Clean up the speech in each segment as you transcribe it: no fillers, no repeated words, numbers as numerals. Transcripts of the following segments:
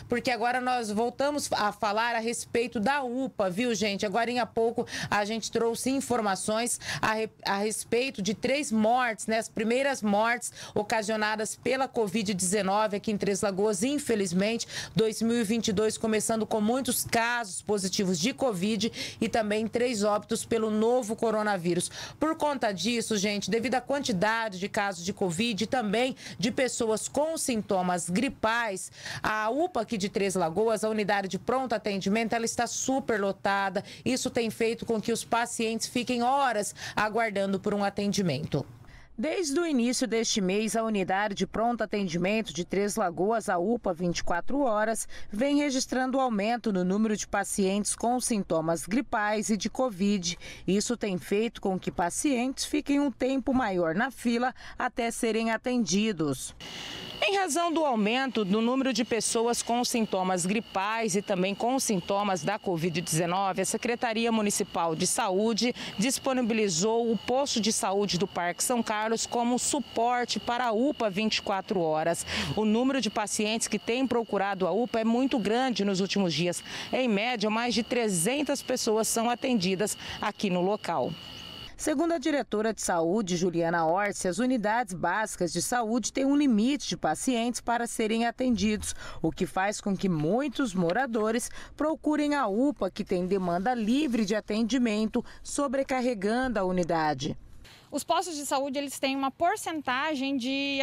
porque agora nós voltamos a falar a respeito da UPA, viu, gente? Agora, há pouco, a gente trouxe informações a respeito de 3 mortes, né? As primeiras mortes ocasionadas pela Covid-19 aqui em Três Lagoas, infelizmente, 2022 começando com muitos casos positivos de Covid e também 3 óbitos pelo novo coronavírus. Por conta disso, gente, devido à quantidade de casos de Covid e também de pessoas com sintomas gripais, a UPA aqui de Três Lagoas, a unidade de pronto atendimento, ela está super lotada. Isso tem feito com que os pacientes fiquem horas aguardando por um atendimento. Desde o início deste mês, a unidade de pronto atendimento de Três Lagoas, a UPA 24 horas, vem registrando aumento no número de pacientes com sintomas gripais e de Covid. Isso tem feito com que pacientes fiquem um tempo maior na fila até serem atendidos. Em razão do aumento do número de pessoas com sintomas gripais e também com sintomas da Covid-19, a Secretaria Municipal de Saúde disponibilizou o posto de saúde do Parque São Carlos como suporte para a UPA 24 horas. O número de pacientes que têm procurado a UPA é muito grande nos últimos dias. Em média, mais de 300 pessoas são atendidas aqui no local. Segundo a diretora de saúde, Juliana Orsi, as unidades básicas de saúde têm um limite de pacientes para serem atendidos, o que faz com que muitos moradores procurem a UPA, que tem demanda livre de atendimento, sobrecarregando a unidade. Os postos de saúde, eles têm uma porcentagem de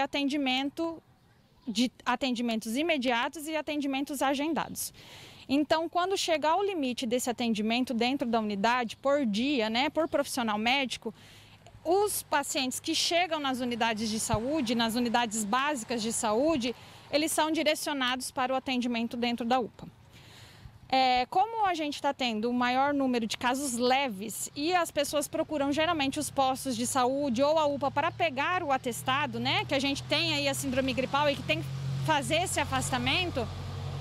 atendimentos imediatos e atendimentos agendados. Então, quando chegar ao limite desse atendimento dentro da unidade, por dia, né, por profissional médico, os pacientes que chegam nas unidades de saúde, nas unidades básicas de saúde, eles são direcionados para o atendimento dentro da UPA. Como a gente está tendo um maior número de casos leves e as pessoas procuram geralmente os postos de saúde ou a UPA para pegar o atestado, né, que a gente tem aí a síndrome gripal e que tem que fazer esse afastamento,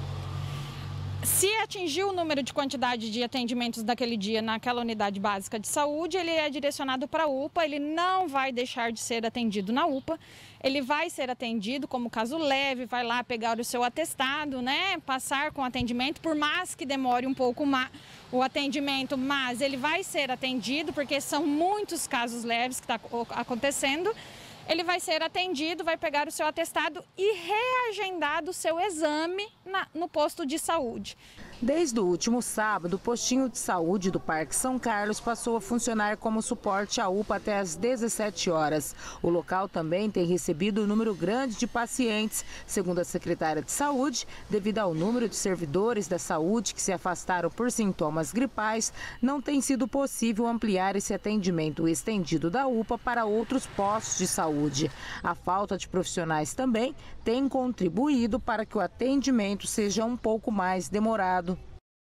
se atingir o número de quantidade de atendimentos daquele dia naquela unidade básica de saúde, ele é direcionado para a UPA, ele não vai deixar de ser atendido na UPA, ele vai ser atendido como caso leve, vai lá pegar o seu atestado, né, passar com atendimento, por mais que demore um pouco o atendimento, mas ele vai ser atendido, porque são muitos casos leves que está acontecendo. Ele vai ser atendido, vai pegar o seu atestado e reagendado o seu exame no posto de saúde. Desde o último sábado, o postinho de saúde do Parque São Carlos passou a funcionar como suporte à UPA até às 17 horas. O local também tem recebido um número grande de pacientes. Segundo a secretária de Saúde, devido ao número de servidores da saúde que se afastaram por sintomas gripais, não tem sido possível ampliar esse atendimento estendido da UPA para outros postos de saúde. A falta de profissionais também tem contribuído para que o atendimento seja um pouco mais demorado.